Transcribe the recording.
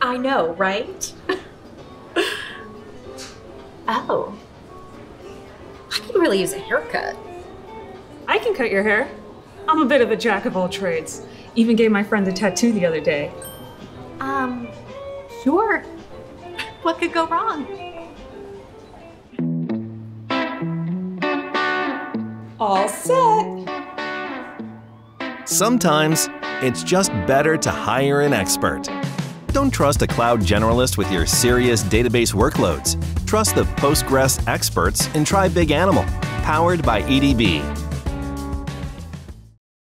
I know, right? Oh. I could really use a haircut. I can cut your hair. I'm a bit of a jack of all trades. Even gave my friend a tattoo the other day. Sure. What could go wrong? All set. Sometimes, it's just better to hire an expert. Don't trust a cloud generalist with your serious database workloads. Trust the Postgres experts and try BigAnimal, powered by EDB.